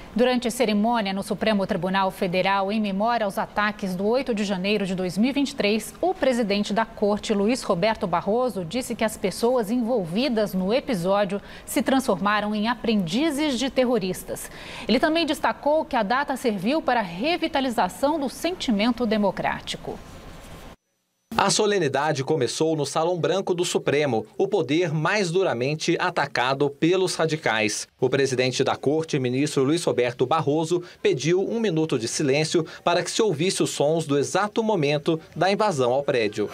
Durante a cerimônia no Supremo Tribunal Federal, em memória aos ataques do 8 de janeiro de 2023, o presidente da Corte, Luiz Roberto Barroso, disse que as pessoas envolvidas no episódio se transformaram em aprendizes de terroristas. Ele também destacou que a data serviu para a revitalização do sentimento democrático. A solenidade começou no Salão Branco do Supremo, o poder mais duramente atacado pelos radicais. O presidente da Corte, ministro Luiz Roberto Barroso, pediu 1 minuto de silêncio para que se ouvisse os sons do exato momento da invasão ao prédio.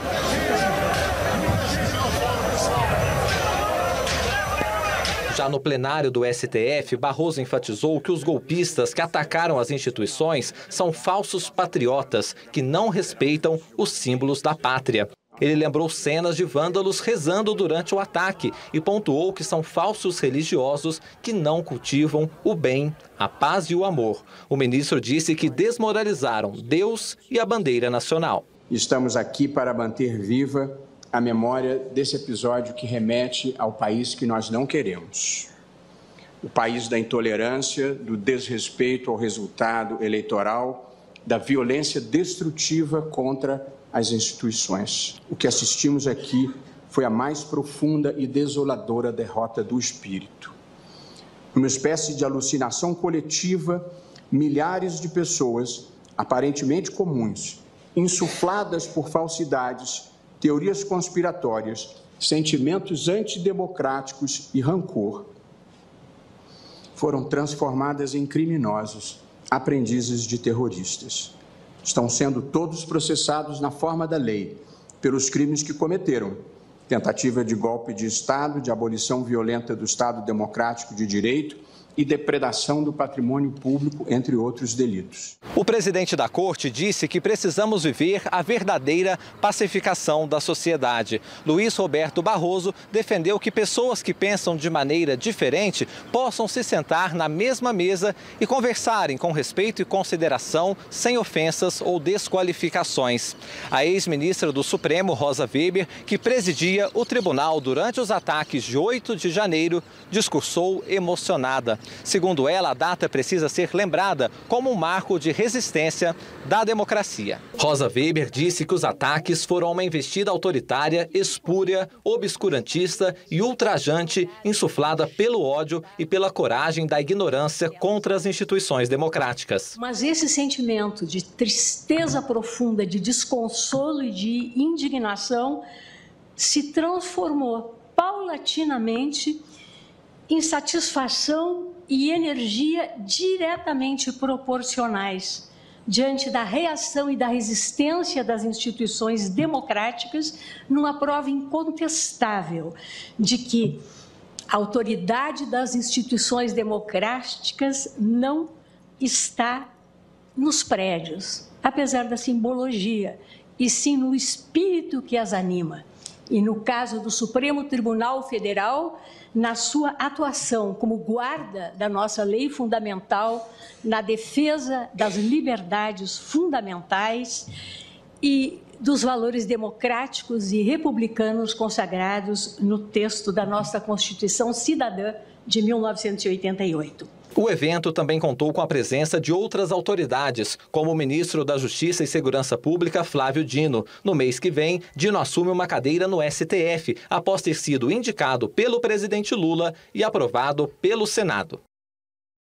Já no plenário do STF, Barroso enfatizou que os golpistas que atacaram as instituições são falsos patriotas que não respeitam os símbolos da pátria. Ele lembrou cenas de vândalos rezando durante o ataque e pontuou que são falsos religiosos que não cultivam o bem, a paz e o amor. O ministro disse que desmoralizaram Deus e a bandeira nacional. Estamos aqui para manter viva a memória desse episódio que remete ao país que nós não queremos. O país da intolerância, do desrespeito ao resultado eleitoral, da violência destrutiva contra as instituições. O que assistimos aqui foi a mais profunda e desoladora derrota do espírito. Numa espécie de alucinação coletiva, milhares de pessoas, aparentemente comuns, insufladas por falsidades, teorias conspiratórias, sentimentos antidemocráticos e rancor, foram transformadas em criminosos, aprendizes de terroristas. Estão sendo todos processados na forma da lei, pelos crimes que cometeram: tentativa de golpe de Estado, de abolição violenta do Estado Democrático de Direito e depredação do patrimônio público, entre outros delitos. O presidente da Corte disse que precisamos viver a verdadeira pacificação da sociedade. Luiz Roberto Barroso defendeu que pessoas que pensam de maneira diferente possam se sentar na mesma mesa e conversarem com respeito e consideração, sem ofensas ou desqualificações. A ex-ministra do Supremo, Rosa Weber, que presidia o tribunal durante os ataques de 8 de janeiro, discursou emocionada. Segundo ela, a data precisa ser lembrada como um marco de resistência da democracia. Rosa Weber disse que os ataques foram uma investida autoritária, espúria, obscurantista e ultrajante, insuflada pelo ódio e pela coragem da ignorância contra as instituições democráticas. Mas esse sentimento de tristeza profunda, de desconsolo e de indignação se transformou paulatinamente em satisfação e energia diretamente proporcionais diante da reação e da resistência das instituições democráticas, numa prova incontestável de que a autoridade das instituições democráticas não está nos prédios, apesar da simbologia, e sim no espírito que as anima. E no caso do Supremo Tribunal Federal, na sua atuação como guarda da nossa lei fundamental, na defesa das liberdades fundamentais e dos valores democráticos e republicanos consagrados no texto da nossa Constituição Cidadã de 1988. O evento também contou com a presença de outras autoridades, como o ministro da Justiça e Segurança Pública, Flávio Dino. No mês que vem, Dino assume uma cadeira no STF, após ter sido indicado pelo presidente Lula e aprovado pelo Senado.